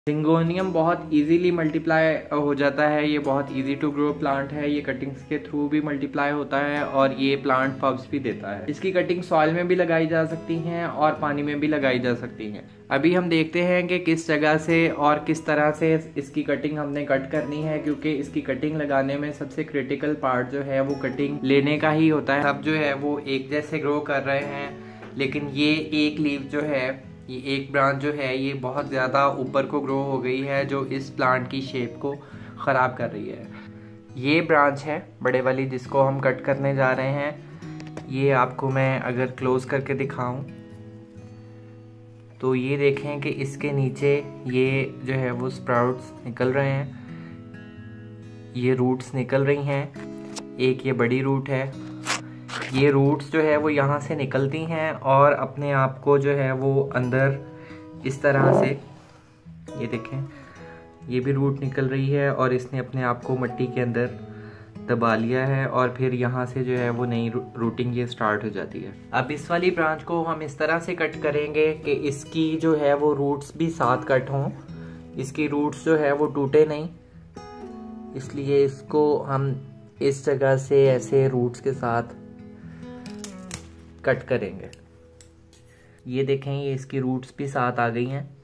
जिंगोनियम बहुत easily multiply हो जाता है। ये बहुत इजी टू ग्रो प्लांट है। ये कटिंग्स के थ्रू भी मल्टीप्लाई होता है और ये प्लांट पब्स भी देता है। इसकी कटिंग सॉइल में भी लगाई जा सकती हैं और पानी में भी लगाई जा सकती हैं। अभी हम देखते हैं कि किस जगह से और किस तरह से इसकी कटिंग हमने कट करनी है, क्योंकि इसकी कटिंग लगाने में सबसे क्रिटिकल पार्ट जो है वो कटिंग लेने का ही होता है। सब जो है वो एक जैसे ग्रो कर रहे हैं, लेकिन ये एक लीफ जो है, ये एक ब्रांच जो है ये बहुत ज़्यादा ऊपर को ग्रो हो गई है, जो इस प्लांट की शेप को ख़राब कर रही है। ये ब्रांच है बड़े वाली जिसको हम कट करने जा रहे हैं। ये आपको मैं अगर क्लोज करके दिखाऊं तो ये देखें कि इसके नीचे ये जो है वो स्प्राउट्स निकल रहे हैं, ये रूट्स निकल रही हैं। एक ये बड़ी रूट है, ये रूट्स जो है वो यहाँ से निकलती हैं और अपने आप को जो है वो अंदर इस तरह से, ये देखें ये भी रूट निकल रही है और इसने अपने आप को मिट्टी के अंदर दबा लिया है और फिर यहाँ से जो है वो नई रूटिंग ये स्टार्ट हो जाती है। अब इस वाली ब्रांच को हम इस तरह से कट करेंगे कि इसकी जो है वो रूट्स भी साथ कट हों, इसकी रूट्स जो है वो टूटे नहीं, इसलिए इसको हम इस जगह से ऐसे रूट्स के साथ कट करेंगे। ये देखें ये इसकी रूट्स भी साथ आ गई हैं।